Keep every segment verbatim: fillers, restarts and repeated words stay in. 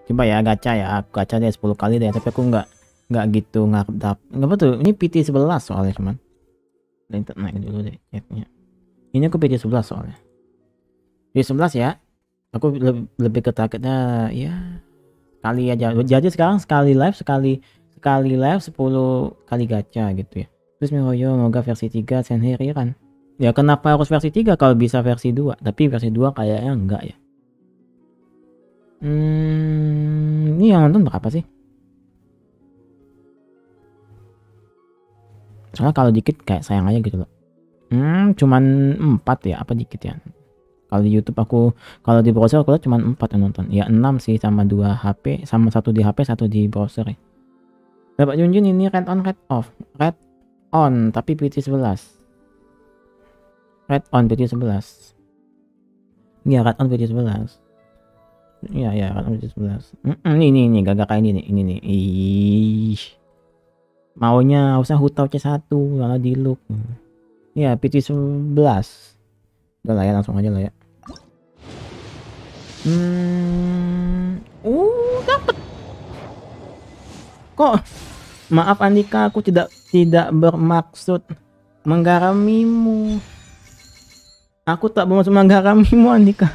Coba ya gacha ya, aku gacha deh sepuluh kali deh, tapi aku nggak nggak gitu ngarep dap nggak betul. Ini P T sebelas soalnya cuman. Dan naik dulu deh chatnya. Ini aku P T sebelas soalnya. P T sebelas ya. Aku lebih, lebih ke targetnya ya kali aja. Jadi sekarang sekali live sekali sekali live sepuluh kali gacha gitu ya. Terus Mihoyo Moga versi tiga Senheri kan. Ya kenapa harus versi tiga kalau bisa versi dua? Tapi versi dua kayaknya enggak ya. Hmm, ini yang nonton berapa sih? Soalnya kalau dikit kayak sayang aja gitu loh. Hmm, cuman empat ya, apa dikit ya? Kalau di YouTube aku, kalau di browser aku lihat cuman empat yang nonton. Ya enam sih sama dua H P, sama satu di H P, satu di browser ya. Dapat Junjun ini red on, red off. Red on, tapi P T sebelas. Red on P T sebelas. Iya, red on P T sebelas. Iya, ya, red on P T sebelas. Mm -mm, ini, ini, ini, gagak kayak ini nih, ini nih. Ih. Maunya harusnya Hutau C satu, malah di look. Iya, P T sebelas. Udah lah ya, langsung aja lah ya. Hmm, uh, dapat. Kok? Maaf Andika, aku tidak tidak bermaksud menggaramimu. Aku tak bermaksud menggaramimu Andika.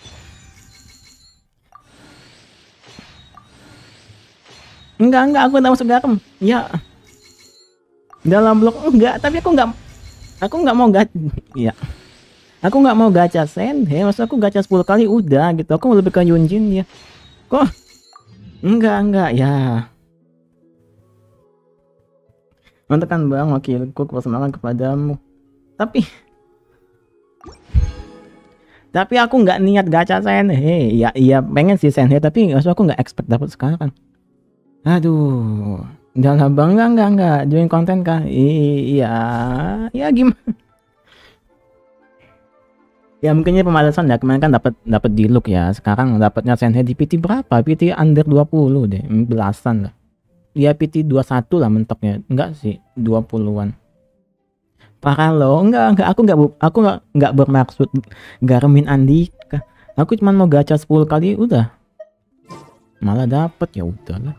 Enggak enggak, aku tidak masuk garam. Ya. Dalam blok enggak, tapi aku enggak aku enggak mau gacha. Iya. Aku nggak mau gacha Senhe, maksud aku gacha sepuluh kali udah gitu. Aku mau lebih ke Yunjin ya. Kok? Enggak, enggak ya. Mantekan bang, wakilku bersemangat kepadamu. Tapi Tapi aku nggak niat gacha Senhe. Iya, iya pengen sih Senhe, tapi maksud aku nggak expect dapat sekarang. Aduh. Udah lah bang, enggak, enggak, enggak. Join konten kah? Iya, ya gimana? Ya mungkinnya pemalasan ya, kemarin kan dapat dapat di look ya, sekarang dapatnya Senhe di P T berapa? P T under dua puluh deh, belasan lah. Ya P T dua puluh satu lah mentoknya, enggak sih dua puluhan. Parah loh, enggak enggak aku enggak aku enggak enggak bermaksud garmin Andika. Aku cuma mau gacha sepuluh kali udah. Malah dapet ya udahlah.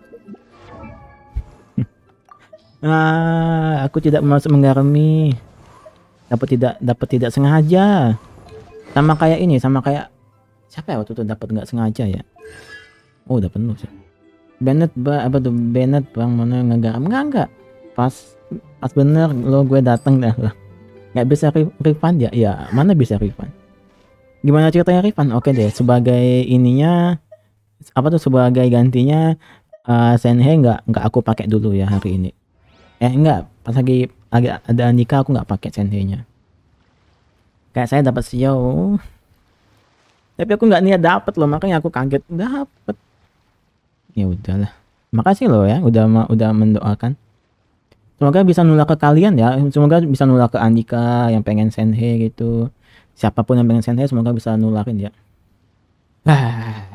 Ah, aku tidak bermaksud menggarmi. Dapat tidak dapat tidak sengaja. Sama kayak ini, sama kayak siapa ya waktu itu dapat nggak sengaja ya? Oh udah penuh sih. Bennett ba apa tuh Bennett bang mana ngegaram nggak nggak pas pas bener lo gue dateng dah lah nggak bisa refund ya ya mana bisa refund gimana ceritanya refund? Oke deh sebagai ininya apa tuh sebagai gantinya uh, Senhe nggak nggak aku pakai dulu ya hari ini eh enggak pas lagi agak ada Andika aku nggak pakai Senhe nya kayak saya dapat Xiao tapi aku nggak niat dapat loh makanya aku kaget dapet ya udahlah makasih loh ya udah udah mendoakan semoga bisa nular ke kalian ya semoga bisa nular ke Andika yang pengen Senhe gitu siapapun yang pengen Senhe semoga bisa nularin ya ah